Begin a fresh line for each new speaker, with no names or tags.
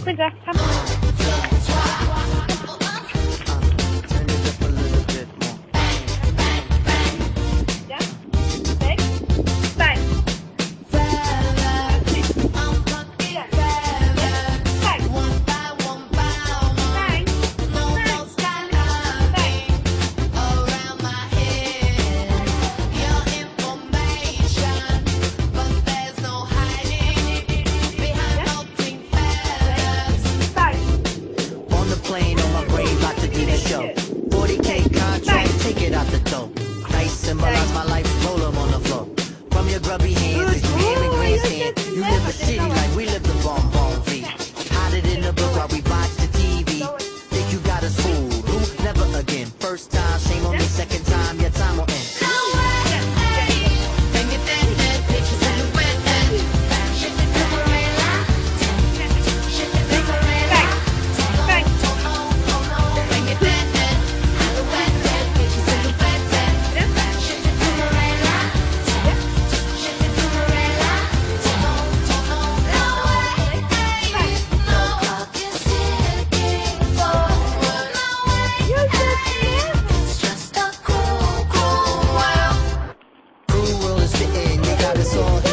Quinta, come on.
Turn it up a little bit more.
Yeah. 6, 5.
Plane on my brain, about to do the show. 40K contract, take it out the door. Nice, symbolize my life, roll 'em on the floor. From your grubby hands, it's game and grandstand. You live the city like we live the bonbon V. Hide it in the book while we watch the TV. Think you got us fooled, who? Never again. First time, shame on me, second time, your time will end. It's all